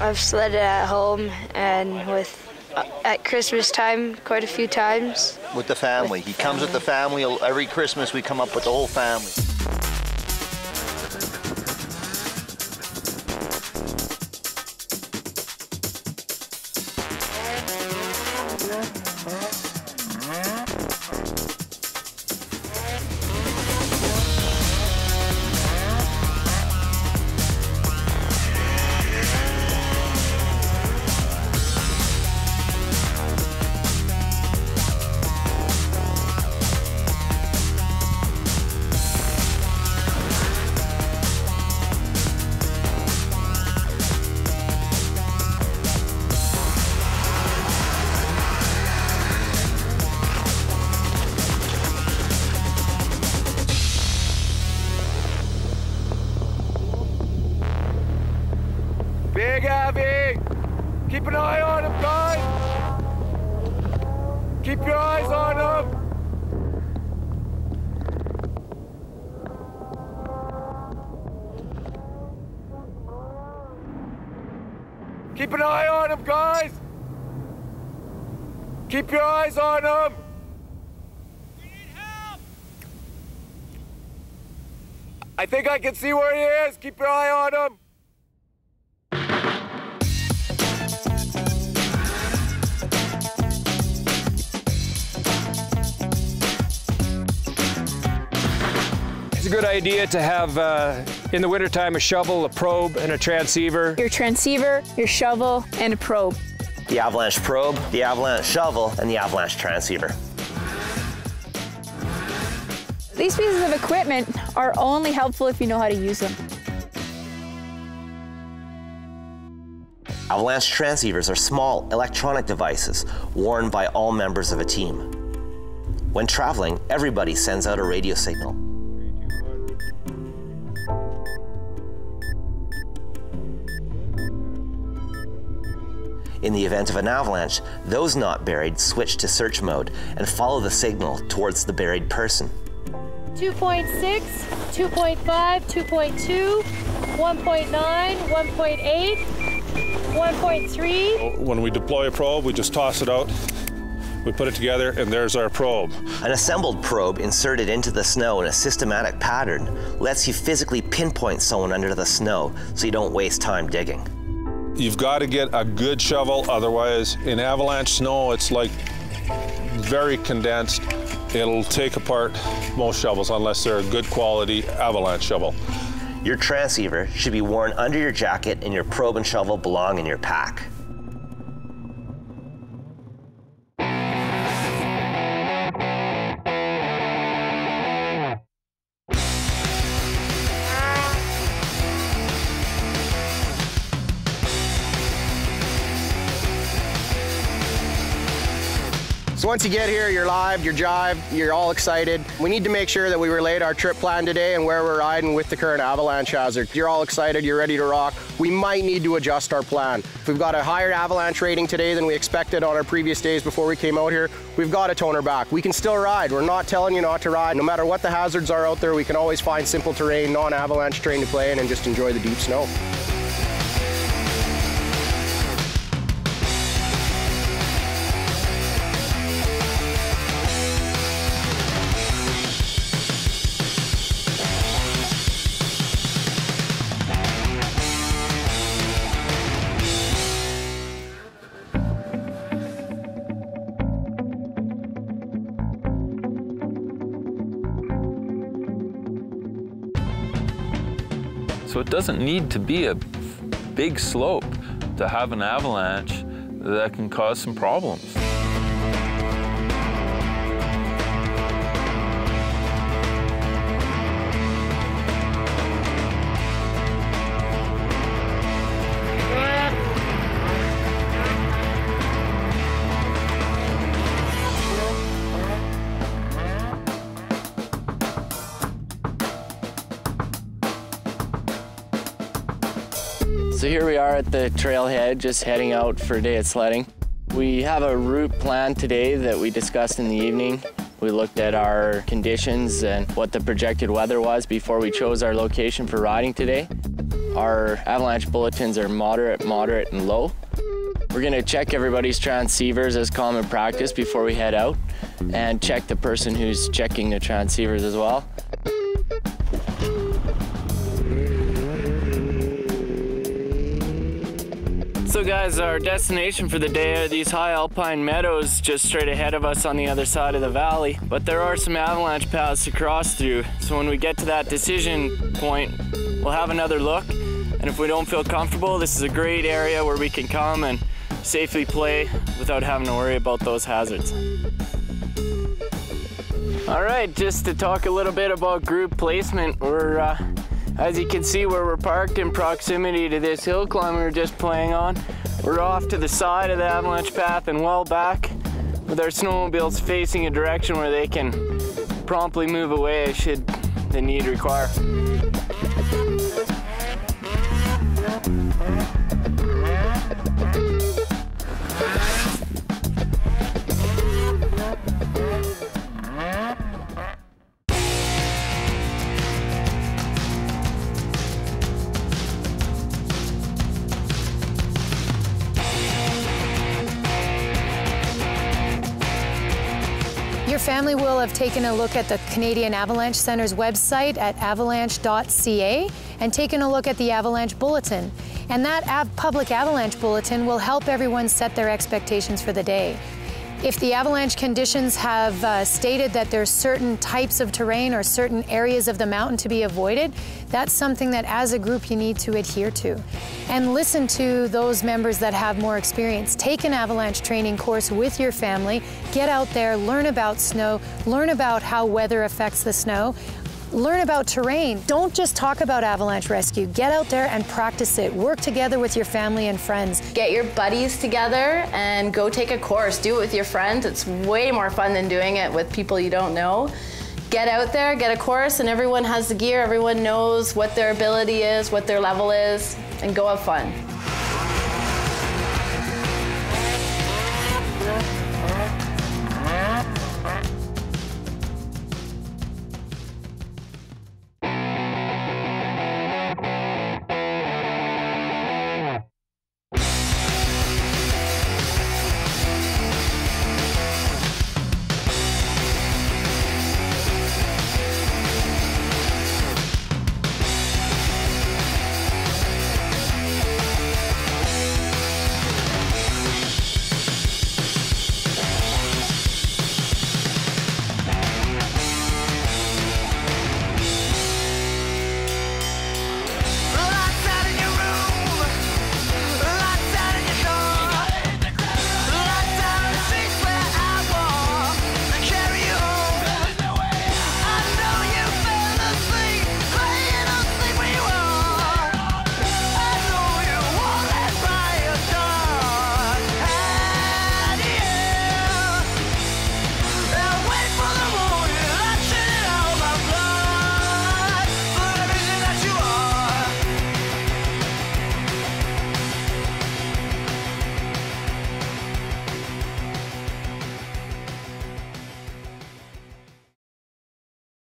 I've sledded at home and at Christmas time quite a few times. With the family. He comes with the family. Every Christmas we come up with the whole family. Big Abby! Keep an eye on him, guys! Keep your eyes on him! Keep an eye on him, guys! Keep your eyes on him! We need help! I think I can see where he is. Keep your eye on him! It's a good idea to have, in the wintertime, a shovel, a probe, and a transceiver. Your transceiver, your shovel, and a probe. The Avalanche probe, the Avalanche shovel, and the Avalanche transceiver. These pieces of equipment are only helpful if you know how to use them. Avalanche transceivers are small electronic devices worn by all members of a team. When traveling, everybody sends out a radio signal. In the event of an avalanche, those not buried switch to search mode and follow the signal towards the buried person. 2.6, 2.5, 2.2, 1.9, 1.8, 1.3. When we deploy a probe, we just toss it out, we put it together, and there's our probe. An assembled probe inserted into the snow in a systematic pattern lets you physically pinpoint someone under the snow so you don't waste time digging. You've got to get a good shovel, otherwise in avalanche snow it's like very condensed. It'll take apart most shovels unless they're a good quality avalanche shovel. Your transceiver should be worn under your jacket and your probe and shovel belong in your pack. So once you get here, you're live, you're jived, you're all excited. We need to make sure that we relayed our trip plan today and where we're riding with the current avalanche hazard. You're all excited, you're ready to rock. We might need to adjust our plan. If we've got a higher avalanche rating today than we expected on our previous days before we came out here, we've got to tone her back. We can still ride. We're not telling you not to ride. No matter what the hazards are out there, we can always find simple terrain, non-avalanche terrain to play in and just enjoy the deep snow. So it doesn't need to be a big slope to have an avalanche that can cause some problems. So here we are at the trailhead, just heading out for a day of sledding. We have a route planned today that we discussed in the evening. We looked at our conditions and what the projected weather was before we chose our location for riding today. Our avalanche bulletins are moderate, and low. We're gonna check everybody's transceivers as common practice before we head out, and check the person who's checking the transceivers as well. So guys, our destination for the day are these high alpine meadows just straight ahead of us on the other side of the valley. But there are some avalanche paths to cross through. So when we get to that decision point, we'll have another look. And if we don't feel comfortable, this is a great area where we can come and safely play without having to worry about those hazards. All right, just to talk a little bit about group placement, we're as you can see where we're parked in proximity to this hill climb we were just playing on. We're off to the side of the avalanche path and well back, with our snowmobiles facing a direction where they can promptly move away should the need require. Your family will have taken a look at the Canadian Avalanche Centre's website at avalanche.ca and taken a look at the Avalanche Bulletin. And that public Avalanche Bulletin will help everyone set their expectations for the day. If the avalanche conditions have stated that there's certain types of terrain or certain areas of the mountain to be avoided, that's something that as a group you need to adhere to. And listen to those members that have more experience. Take an avalanche training course with your family, get out there, learn about snow, learn about how weather affects the snow, learn about terrain. Don't just talk about avalanche rescue. Get out there and practice it. Work together with your family and friends. Get your buddies together and go take a course. Do it with your friends. It's way more fun than doing it with people you don't know. Get out there, get a course, and everyone has the gear. Everyone knows what their ability is, what their level is, and go have fun.